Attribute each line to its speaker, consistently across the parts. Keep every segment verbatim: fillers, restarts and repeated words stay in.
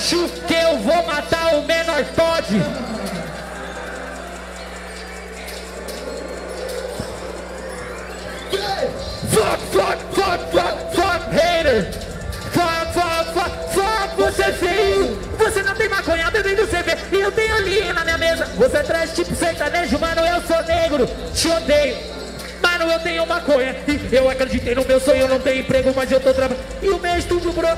Speaker 1: acho que eu vou matar o menor Todd. Fuck, fuck, fuck, fuck, fuck, hater. Fuck, fuck, fuck, fuck, você é feio. Você não tem maconha bebendo C V e eu tenho linha na minha mesa. Você traz tipo sertanejo, mano, eu sou negro. Te odeio. Mano, eu tenho maconha e eu acreditei no meu sonho. Eu não tenho emprego, mas eu tô trabalhando. E o meu estúdio, bro.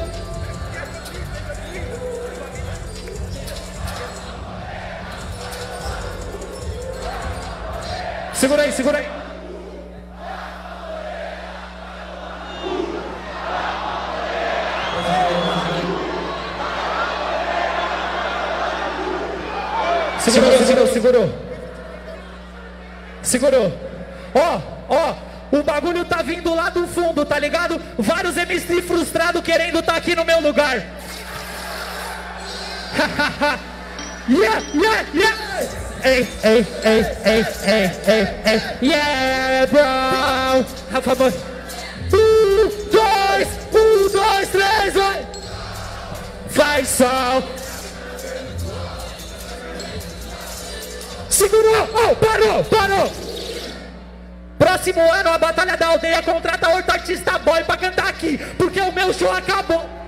Speaker 1: Segura aí, segura aí. Segurou, segurou, segurou. Segurou. Ó, ó, o bagulho tá vindo lá do fundo, tá ligado? Vários M C frustrados querendo tá aqui no meu lugar. Yeah, yeah, yeah. Ei, ei, ei, ei, ei, ei, ei. Yeah, bro. Rafa, boy. Um, dois, um, dois, três, vai. Vai, sol. Segurou, oh, parou, parou. Próximo ano a Batalha da Aldeia contrata outro artista boy pra cantar aqui, porque o meu show acabou.